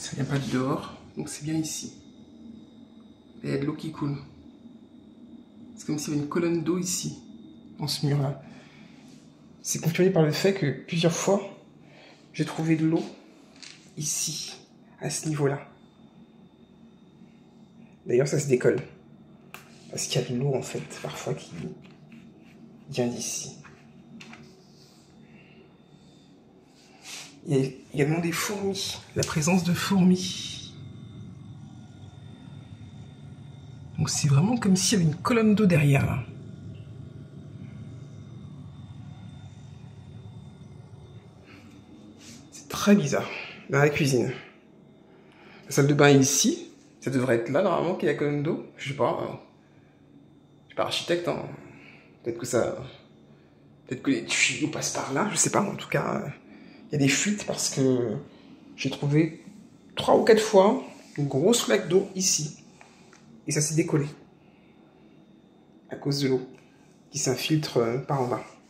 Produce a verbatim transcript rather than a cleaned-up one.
Ça vient pas du dehors, donc c'est bien ici. Et il y a de l'eau qui coule. C'est comme s'il y avait une colonne d'eau ici, dans ce mur-là. C'est confirmé par le fait que plusieurs fois, j'ai trouvé de l'eau ici, à ce niveau-là. D'ailleurs, ça se décolle. Parce qu'il y a de l'eau, en fait, parfois, qui vient d'ici. Il y a également des fourmis, la présence de fourmis. Donc c'est vraiment comme s'il y avait une colonne d'eau derrière, là. C'est très bizarre. Dans la cuisine. La salle de bain est ici. Ça devrait être là, normalement, qu'il y a la colonne d'eau. Je sais pas. Hein. Je suis pas architecte, hein. Peut-être que ça... Peut-être que les tuyaux passent par là, je sais pas. En tout cas, il y a des fuites parce que j'ai trouvé trois ou quatre fois une grosse flaque d'eau ici. Et ça s'est décollé. À cause de l'eau qui s'infiltre par en bas.